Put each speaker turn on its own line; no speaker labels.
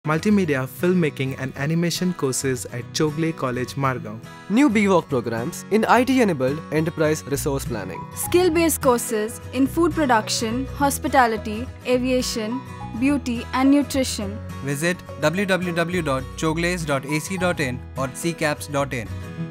multimedia, filmmaking and animation courses at Chowgule College, Margao.
New BVOC programs in IT-enabled enterprise resource planning.
Skill-based courses in food production, hospitality, aviation, beauty and nutrition.
Visit www.chowgules.ac.in or ccaps.in.